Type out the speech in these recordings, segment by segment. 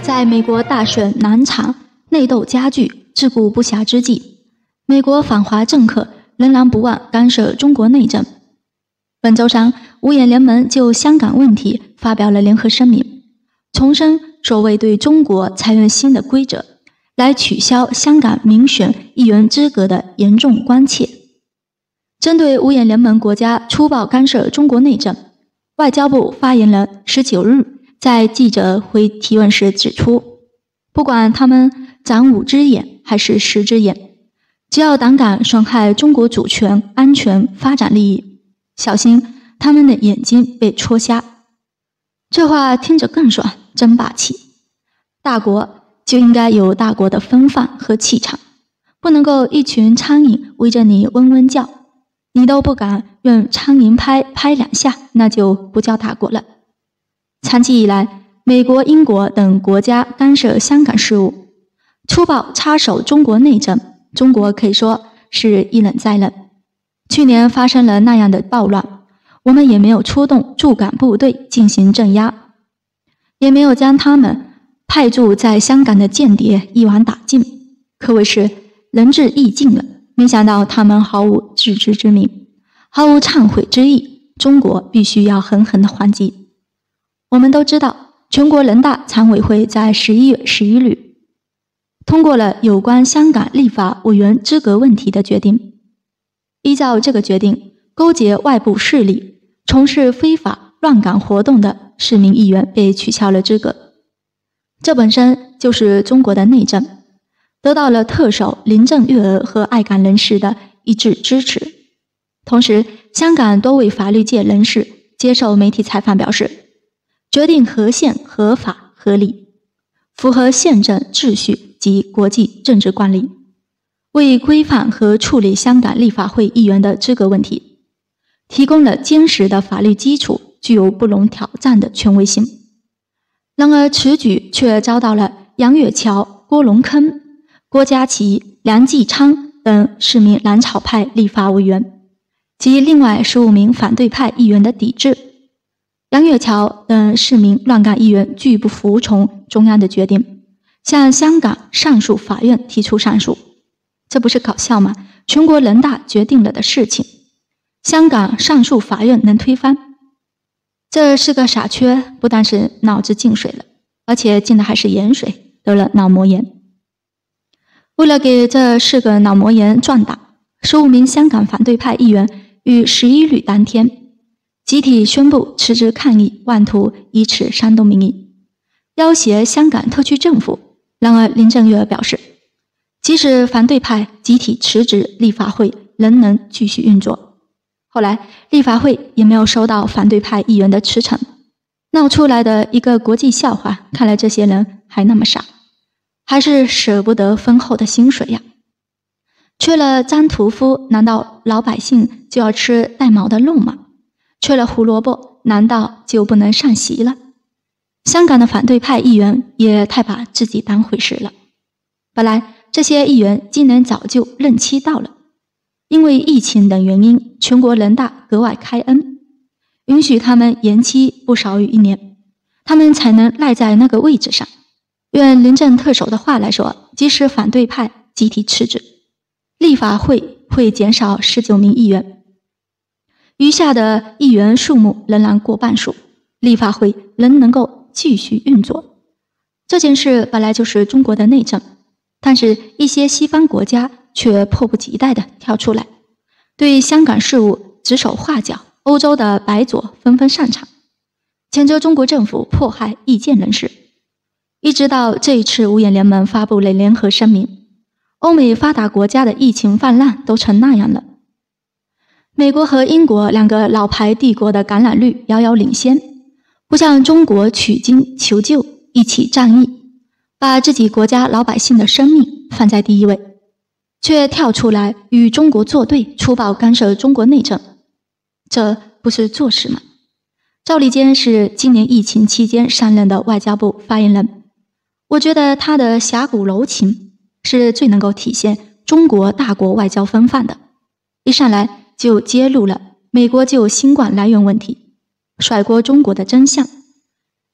在美国大选难产、内斗加剧、自顾不暇之际，美国反华政客仍然不忘干涉中国内政。本周三，五眼联盟就香港问题发表了联合声明，重申所谓对中国采用新的规则来取消香港民选议员资格的严重关切。针对五眼联盟国家粗暴干涉中国内政，外交部发言人19日在记者会提问时指出，不管他们长5只眼还是10只眼，只要胆敢损害中国主权、安全、发展利益，小心他们的眼睛被戳瞎。这话听着更爽，真霸气。大国就应该有大国的风范和气场，不能够一群苍蝇围着你嗡嗡叫，你都不敢用苍蝇拍拍2下，那就不叫大国了。长期以来，美国、英国等国家干涉香港事务，粗暴插手中国内政，中国可以说是一忍再忍。去年发生了那样的暴乱，我们也没有出动驻港部队进行镇压，也没有将他们派驻在香港的间谍一网打尽，可谓是仁至义尽了。没想到他们毫无自知之明，毫无忏悔之意，中国必须要狠狠地还击。我们都知道，全国人大常委会在11月11日通过了有关香港立法委员资格问题的决定。依照这个决定，勾结外部势力、从事非法乱港活动的市民议员被取消了资格。这本身就是中国的内政，得到了特首林郑月娥和爱港人士的一致支持。同时，香港多位法律界人士接受媒体采访表示，决定合宪、合法、合理，符合宪政秩序及国际政治惯例，为规范和处理香港立法会议员的资格问题提供了坚实的法律基础，具有不容挑战的权威性。然而此举却遭到了杨岳桥、郭龙铿、郭家麒、梁继昌等市民蓝草派立法委员及另外15名反对派议员的抵制。杨岳桥等市民乱港议员拒不服从中央的决定，向香港上诉法院提出上诉。这不是搞笑吗？全国人大决定了的事情，香港上诉法院能推翻？这是个傻缺，不但是脑子进水了，而且进的还是盐水，得了脑膜炎。为了给这4个脑膜炎壮胆，15名香港反对派议员于11日当天集体宣布辞职抗议，妄图以此煽动民意，要挟香港特区政府。然而林郑月娥表示，即使反对派集体辞职，立法会仍能继续运作。后来立法会也没有收到反对派议员的辞呈，闹出来的一个国际笑话。看来这些人还那么傻，还是舍不得丰厚的薪水呀。缺了张屠夫，难道老百姓就要吃带毛的肉吗？缺了胡萝卜，难道就不能上席了？香港的反对派议员也太把自己当回事了。本来这些议员今年早就任期到了，因为疫情等原因，全国人大格外开恩，允许他们延期不少于1年，他们才能赖在那个位置上。用林郑特首的话来说，即使反对派集体辞职，立法会会减少19名议员，余下的议员数目仍然过半数，立法会仍能够继续运作。这件事本来就是中国的内政，但是一些西方国家却迫不及待地跳出来，对香港事务指手画脚。欧洲的白左纷纷上场，谴责中国政府迫害异见人士。一直到这一次五眼联盟发布了联合声明，欧美发达国家的疫情泛滥都成那样了，美国和英国2个老牌帝国的感染率遥遥领先，不向中国取经求救，一起仗义，把自己国家老百姓的生命放在第一位，却跳出来与中国作对，粗暴干涉中国内政，这不是做事吗？赵立坚是今年疫情期间上任的外交部发言人，我觉得他的侠骨柔情是最能够体现中国大国外交风范的。一上来就揭露了美国就新冠来源问题，甩锅中国的真相，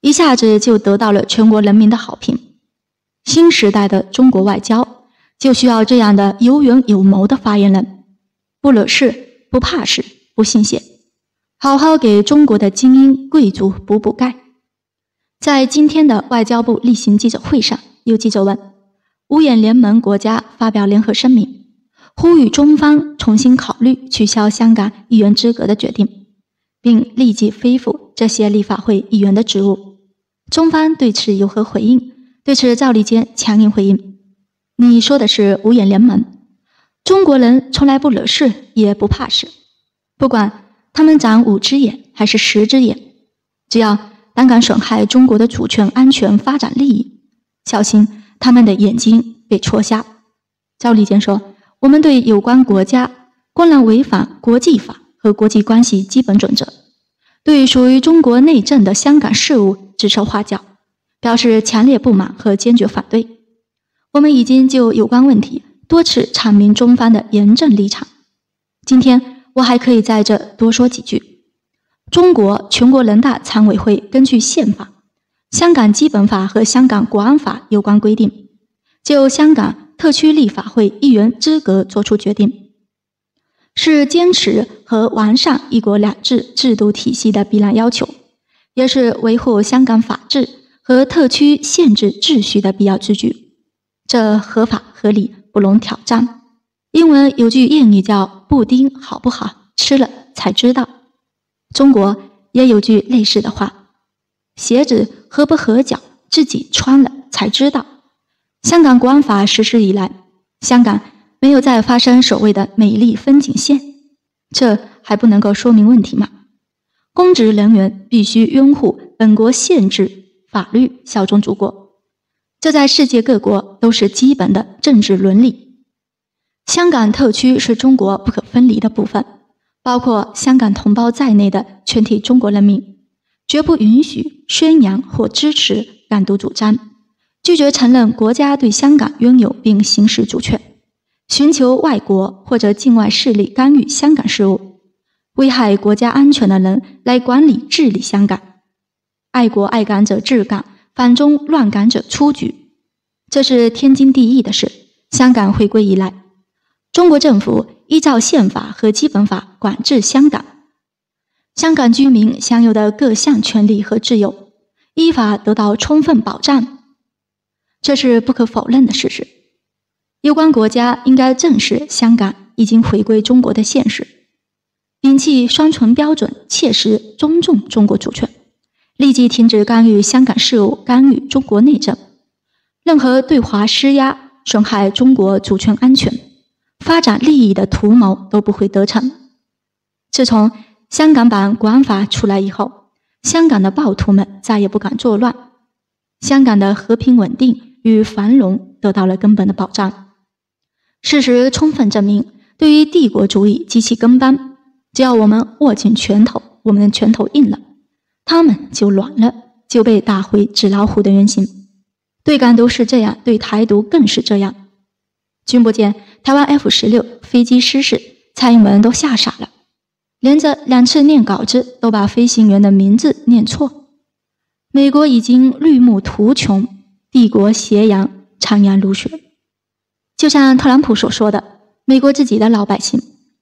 一下子就得到了全国人民的好评。新时代的中国外交就需要这样的有远有谋的发言人，不惹事，不怕事，不信邪，好好给中国的精英贵族补补钙。在今天的外交部例行记者会上，有记者问，五眼联盟国家发表联合声明，呼吁中方重新考虑取消香港议员资格的决定，并立即恢复这些立法会议员的职务。中方对此有何回应？对此，赵立坚强硬回应：你说的是五眼联盟，中国人从来不惹事，也不怕事，不管他们长5只眼还是10只眼，只要胆敢损害中国的主权、安全、发展利益，小心他们的眼睛被戳瞎。赵立坚说，我们对有关国家公然违反国际法和国际关系基本准则，对属于中国内政的香港事务指手画脚，表示强烈不满和坚决反对。我们已经就有关问题多次阐明中方的严正立场。今天我还可以在这多说几句。中国全国人大常委会根据宪法、香港基本法和香港国安法有关规定，就香港特区立法会议员资格作出决定，是坚持和完善一国两制制度体系的必然要求，也是维护香港法治和特区宪制秩序的必要之举。这合法合理，不容挑战。英文有句谚语叫布丁好不好，吃了才知道。中国也有句类似的话，鞋子合不合脚，自己穿了才知道。香港国安法实施以来，香港没有再发生所谓的美丽风景线，这还不能够说明问题吗？公职人员必须拥护本国宪制法律，效忠祖国，这在世界各国都是基本的政治伦理。香港特区是中国不可分离的部分，包括香港同胞在内的全体中国人民，绝不允许宣扬或支持港独主张，拒绝承认国家对香港拥有并行使主权，寻求外国或者境外势力干预香港事务，危害国家安全的人来管理治理香港。爱国爱港者治港，反中乱港者出局，这是天经地义的事。香港回归以来，中国政府依照宪法和基本法管制香港，香港居民享有的各项权利和自由依法得到充分保障，这是不可否认的事实。有关国家应该正视香港已经回归中国的现实，摒弃双重标准，切实尊重中国主权，立即停止干预香港事务，干预中国内政。任何对华施压、损害中国主权安全、发展利益的图谋都不会得逞。自从香港版国安法出来以后，香港的暴徒们再也不敢作乱，香港的和平稳定与繁荣得到了根本的保障。事实充分证明，对于帝国主义及其跟班，只要我们握紧拳头，我们的拳头硬了，他们就软了，就被打回纸老虎的原形。对港独是这样，对台独更是这样。君不见台湾 F-16飞机失事，蔡英文都吓傻了，连着2次念稿子都把飞行员的名字念错。美国已经绿幕图穷，帝国斜阳长阳如血。就像特朗普所说的，美国自己的老百姓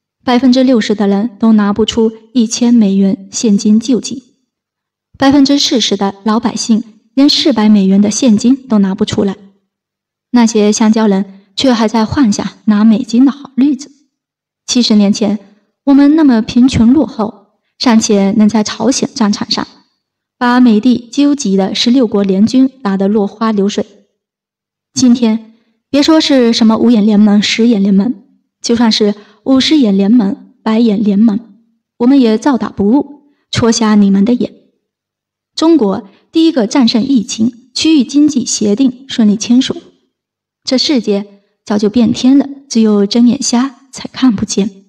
，60%的人都拿不出1000美元现金救济，40%的老百姓连400美元的现金都拿不出来。那些香蕉人却还在幻想拿美金的好日子。70年前，我们那么贫穷落后，尚且能在朝鲜战场上把美帝纠集的16国联军打得落花流水。今天别说是什么5眼联盟、10眼联盟，就算是50眼联盟、100眼联盟，我们也照打不误，戳瞎你们的眼。中国第一个战胜疫情，区域经济协定顺利签署，这世界早就变天了，只有睁眼瞎才看不见。